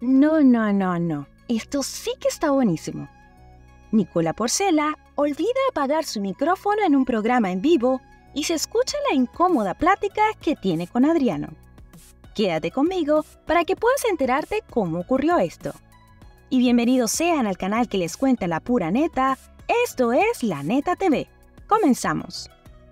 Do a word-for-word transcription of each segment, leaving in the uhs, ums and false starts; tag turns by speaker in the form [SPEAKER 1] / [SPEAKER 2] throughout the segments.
[SPEAKER 1] No, no, no, no. Esto sí que está buenísimo. Nicola Porcella olvida apagar su micrófono en un programa en vivo y se escucha la incómoda plática que tiene con Adriano. Quédate conmigo para que puedas enterarte cómo ocurrió esto. Y bienvenidos sean al canal que les cuenta la pura neta. Esto es La Neta T V. Comenzamos.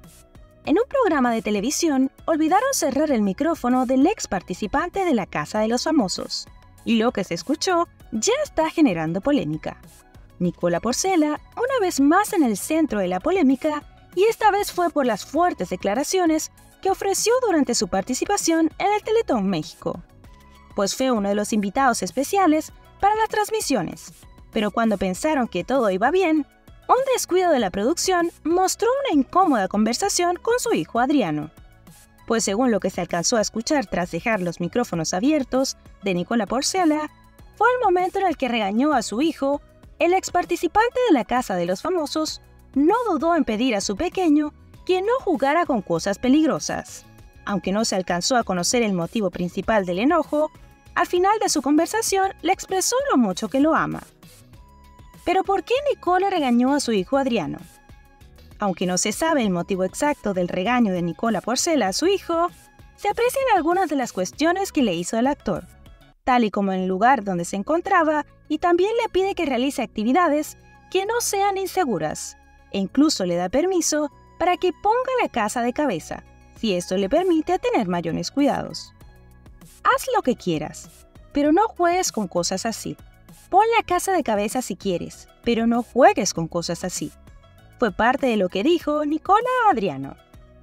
[SPEAKER 1] En un programa de televisión, olvidaron cerrar el micrófono del ex participante de la Casa de los Famosos, y lo que se escuchó ya está generando polémica. Nicola Porcella, una vez más en el centro de la polémica, y esta vez fue por las fuertes declaraciones que ofreció durante su participación en el Teletón México, pues fue uno de los invitados especiales para las transmisiones, pero cuando pensaron que todo iba bien, un descuido de la producción mostró una incómoda conversación con su hijo Adriano. Pues según lo que se alcanzó a escuchar tras dejar los micrófonos abiertos de Nicola Porcella, fue el momento en el que regañó a su hijo. El ex participante de la Casa de los Famosos no dudó en pedir a su pequeño que no jugara con cosas peligrosas. Aunque no se alcanzó a conocer el motivo principal del enojo, al final de su conversación le expresó lo mucho que lo ama. ¿Pero por qué Nicola regañó a su hijo Adriano? Aunque no se sabe el motivo exacto del regaño de Nicola Porcella a su hijo, se aprecian algunas de las cuestiones que le hizo el actor, tal y como en el lugar donde se encontraba, y también le pide que realice actividades que no sean inseguras, e incluso le da permiso para que ponga la casa de cabeza, si esto le permite tener mayores cuidados. Haz lo que quieras, pero no juegues con cosas así. Pon la casa de cabeza si quieres, pero no juegues con cosas así. Fue parte de lo que dijo Nicola a Adriano.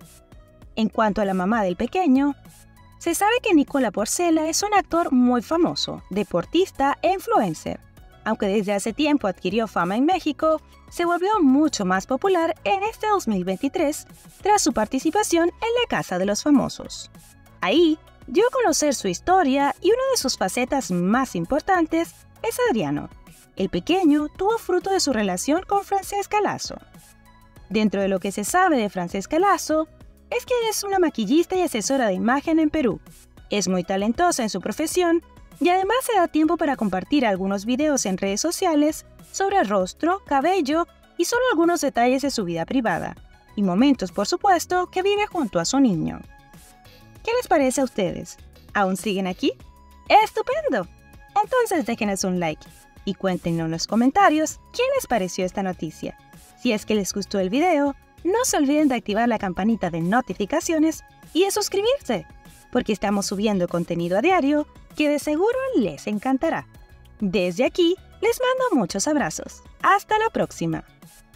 [SPEAKER 1] En cuanto a la mamá del pequeño, se sabe que Nicola Porcella es un actor muy famoso, deportista e influencer. Aunque desde hace tiempo adquirió fama en México, se volvió mucho más popular en este dos mil veintitrés tras su participación en la Casa de los Famosos. Ahí dio a conocer su historia y una de sus facetas más importantes es Adriano. El pequeño tuvo fruto de su relación con Francesca Lazo. Dentro de lo que se sabe de Francesca Lazo, es que es una maquillista y asesora de imagen en Perú. Es muy talentosa en su profesión y además se da tiempo para compartir algunos videos en redes sociales sobre rostro, cabello y solo algunos detalles de su vida privada, y momentos, por supuesto, que vive junto a su niño. ¿Qué les parece a ustedes? ¿Aún siguen aquí? ¡Estupendo! Entonces déjenos un like y cuéntenos en los comentarios qué les pareció esta noticia. Si es que les gustó el video, no se olviden de activar la campanita de notificaciones y de suscribirse, porque estamos subiendo contenido a diario que de seguro les encantará. Desde aquí, les mando muchos abrazos. ¡Hasta la próxima!